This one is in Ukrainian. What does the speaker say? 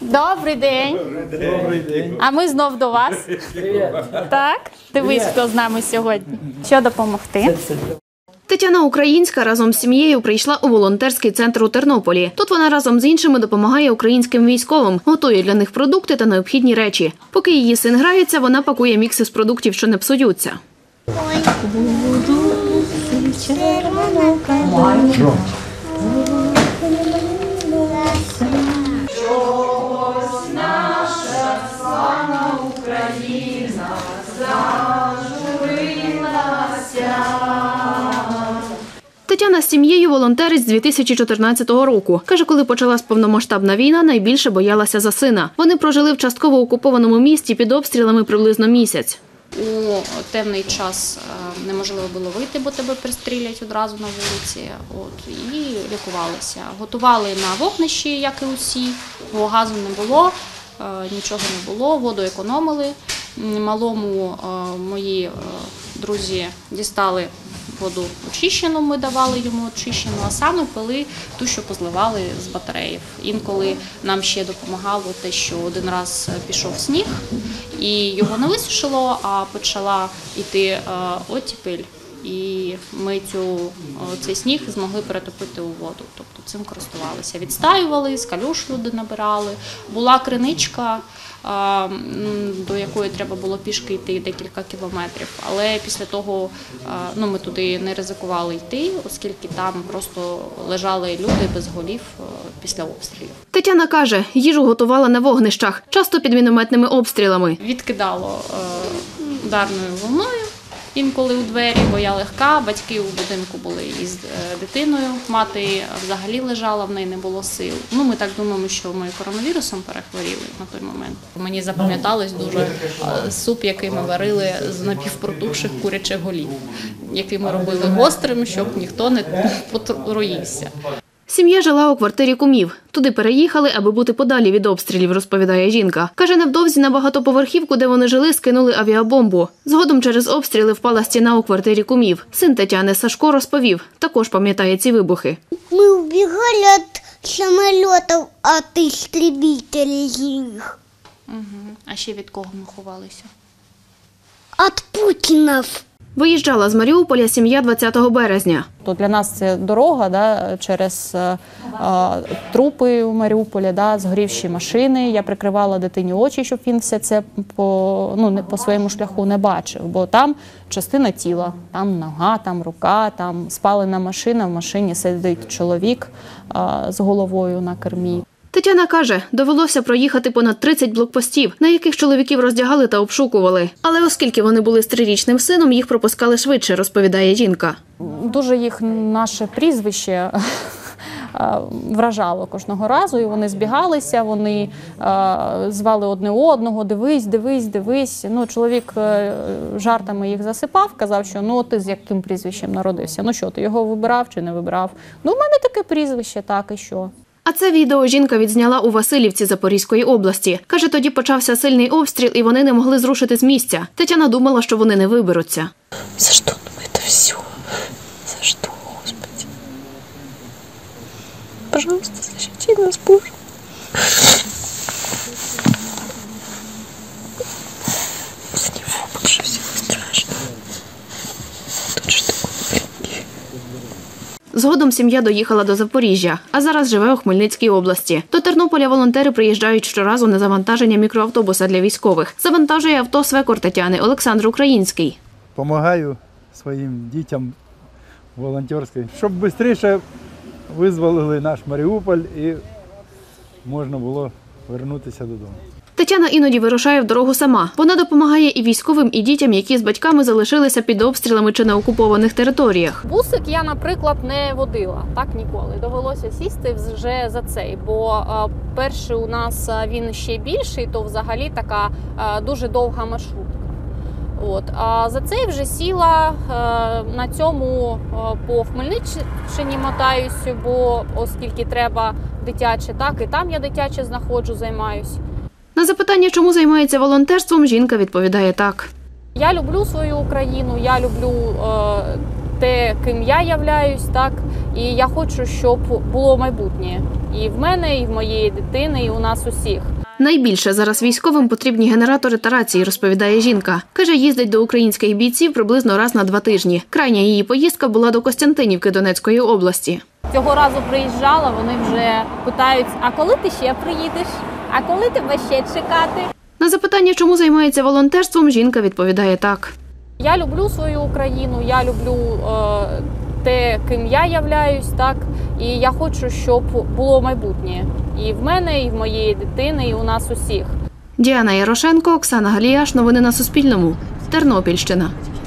Добрий день. Добрий день. А ми знов до вас. Так? Дивись, хто з нами сьогодні. Що допомогти? Тетяна Українська разом з сім'єю прийшла у волонтерський центр у Тернополі. Тут вона разом з іншими допомагає українським військовим, готує для них продукти та необхідні речі. Поки її син грається, вона пакує мікси з продуктів, що не псуються. Тетяна з сім'єю волонтерить з 2014 року. Каже, коли почалась повномасштабна війна, найбільше боялася за сина. Вони прожили в частково окупованому місті під обстрілами приблизно місяць. У темний час неможливо було вийти, бо тебе пристрілять одразу на вулиці. І лікувалися. Готували на вогнищі, як і усі, бо газу не було, нічого не було, воду економили. Малому мої друзі дістали воду очищену, ми давали йому очищену, а саме пили ту, що позливали з батареїв. Інколи нам ще допомагало те, що один раз пішов сніг, і його не висушило, а почала йти оттепель. І ми цей сніг змогли перетопити у воду, тобто цим користувалися. Відстаювали, з калюш люди набирали. Була криничка, до якої треба було пішки йти декілька кілометрів, але після того ми туди не ризикували йти, оскільки там просто лежали люди без голів після обстрілів. Тетяна каже, їжу готувала на вогнищах, часто під мінометними обстрілами. Відкидало ударною волною. Інколи у двері, бо я легка, батьки у будинку були із дитиною, мати взагалі лежала, в неї не було сил. Ми так думаємо, що ми коронавірусом перехворіли на той момент. Мені запам'яталось дуже суп, який ми варили з напівпротухших курячих голів, який ми робили гострим, щоб ніхто не потруївся. Сім'я жила у квартирі кумів. Туди переїхали, аби бути подалі від обстрілів, розповідає жінка. Каже, невдовзі на багатоповерхівку, де вони жили, скинули авіабомбу. Згодом через обстріли впала стіна у квартирі кумів. Син Тетяни Сашко розповів, також пам'ятає ці вибухи. Ми убігали від самолітів, від істребителів. А ще від кого ми ховалися? Від Путіна. Виїжджала з Маріуполя сім'я 20 березня. Для нас це дорога через трупи в Маріуполі, згорівші машини. Я прикривала дитині очі, щоб він все це по своєму шляху не бачив. Бо там частина тіла, там нога, там рука, там спалена машина, в машині сидить чоловік з головою на кермі. Тетяна каже, довелося проїхати понад 30 блокпостів, на яких чоловіків роздягали та обшукували. Але оскільки вони були з 3-річним сином, їх пропускали швидше, розповідає жінка. Дуже їх наше прізвище вражало кожного разу, і вони збігалися, вони звали одне одного, дивись, дивись, дивись. Чоловік жартами їх засипав, казав, що ти з яким прізвищем народився, що ти його вибирав чи не вибирав. У мене таке прізвище, так і що. А це відео жінка відзняла у Василівці Запорізької області. Каже, тоді почався сильний обстріл, і вони не могли зрушити з місця. Тетяна думала, що вони не виберуться. За що нам це все? За що, Господи? Пожалуйста, защити нас, Боже. За него больше всего страшно. Тут что маленький. Згодом сім'я доїхала до Запоріжжя, а зараз живе у Хмельницькій області. До Тернополя волонтери приїжджають щоразу на завантаження мікроавтобуса для військових. Завантажує авто свекор Тетяни Олександр Український. Помагаю своїм дітям волонтерським, щоб швидше визволили наш Маріуполь і можна було повернутися додому. Тетяна іноді вирушає в дорогу сама. Вона допомагає і військовим, і дітям, які з батьками залишилися під обстрілами чи на окупованих територіях. Бусик я, наприклад, не водила, так ніколи. Довелося сісти вже за цей, бо перший у нас він ще більший, то взагалі така дуже довга маршрутка. А за цей вже сіла, на цьому по Хмельниччині мотаюся, бо оскільки треба дитяче, так і там я дитяче знаходжу, займаюся. На запитання, чому займається волонтерством, жінка відповідає так. Я люблю свою Україну, я люблю те, ким я являюсь, так, І я хочу, щоб було майбутнє і в мене, і в моєї дитини, і у нас усіх. Найбільше зараз військовим потрібні генератори та рації, розповідає жінка. Каже, їздить до українських бійців приблизно раз на 2 тижні. Крайня її поїздка була до Костянтинівки Донецької області. Цього разу приїжджала, вони вже питають, а коли ти ще приїдеш? А коли тебе ще чекати? На запитання, чому займається волонтерством, жінка відповідає так. Я люблю свою Україну, я люблю те, ким я являюсь, так? І я хочу, щоб було майбутнє і в мене, і в моєї дитини, і у нас усіх. Діана Ярошенко, Оксана Галіяш. Новини на Суспільному. Тернопільщина.